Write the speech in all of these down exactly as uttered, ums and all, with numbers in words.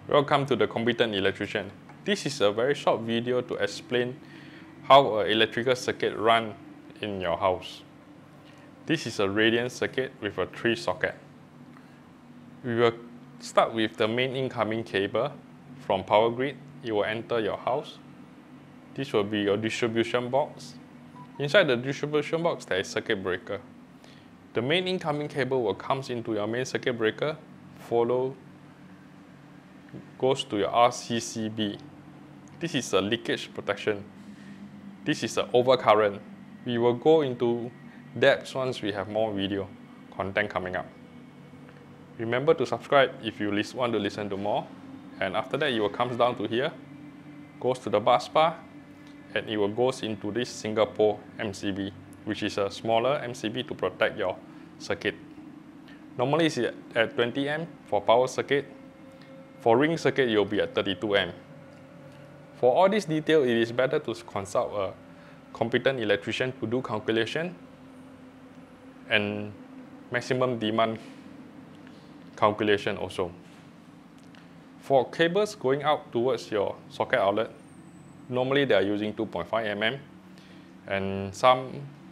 Welcome to the Competent Electrician. This is a very short video to explain how an electrical circuit runs in your house. This is a radiant circuit with a three socket. We will start with the main incoming cable from power grid. It will enter your house. This will be your distribution box. Inside the distribution box there is circuit breaker. The main incoming cable will come into your main circuit breaker, follow goes to your R C C B. This is a leakage protection. This is an overcurrent. We will go into depth once we have more video content coming up. Remember to subscribe if you want to listen to more. And after that, it will come down to here, goes to the bus bar, and it will goes into this single pole M C B, which is a smaller M C B to protect your circuit. Normally it's at twenty amp for power circuit. For ring circuit, you'll be at thirty-two amp. For all this detail, it is better to consult a competent electrician to do calculation and maximum demand calculation also. For cables going out towards your socket outlet, normally they are using two point five millimeter, and some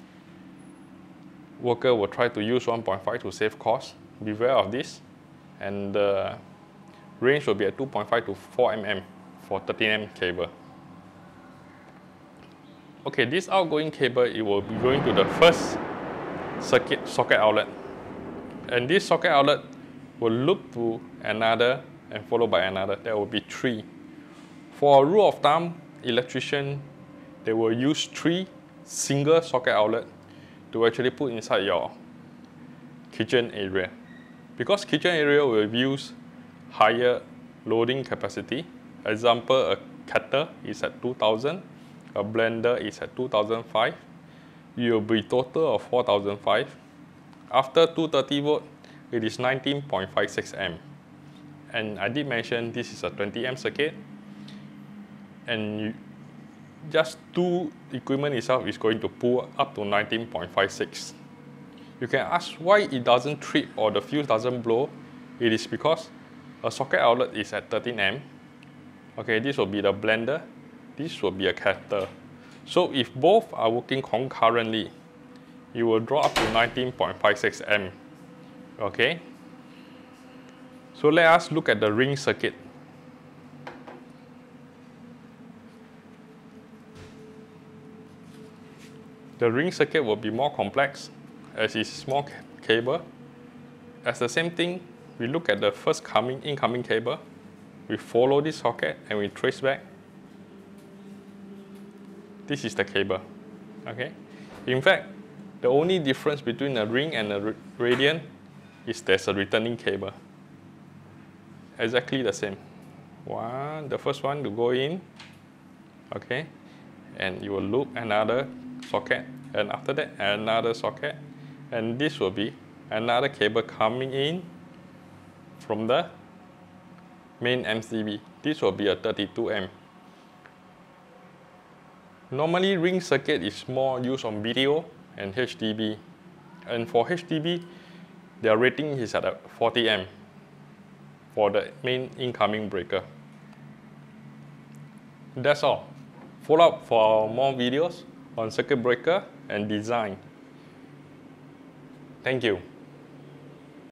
worker will try to use one point five to save cost. Beware of this. And the range will be at two point five to four millimeter for thirteen amp cable. Okay, this outgoing cable, it will be going to the first circuit socket outlet. And this socket outlet will loop to another and followed by another. There will be three. For a rule of thumb, electrician, they will use three single socket outlet to actually put inside your kitchen area. Because kitchen area will use higher loading capacity. Example, a kettle is at two thousand, a blender is at two thousand five. You will be total of four thousand five. After two hundred thirty volt, it is nineteen point five six amp. And I did mention this is a twenty amp circuit, and you, just two equipment itself is going to pull up to nineteen point five six. You can ask why it doesn't trip or the fuse doesn't blow. It is because a socket outlet is at thirteen amp. Okay, this will be the blender. This will be a kettle. So if both are working concurrently, it will draw up to nineteen point five six amp. Okay. So let us look at the ring circuit. The ring circuit will be more complex as it's small cable. As the same thing, we look at the first coming incoming cable. We follow this socket and we trace back. This is the cable. Okay. In fact, the only difference between a ring and a radiant is there's a returning cable. Exactly the same. One, the first one to go in. Okay. And you will loop another socket, and after that another socket, and this will be another cable coming in from the main M C B. This will be a thirty-two amp. Normally ring circuit is more used on B T O and H D B, and for H D B their rating is at forty amp for the main incoming breaker. That's all. Follow up for more videos on circuit breaker and design. Thank you.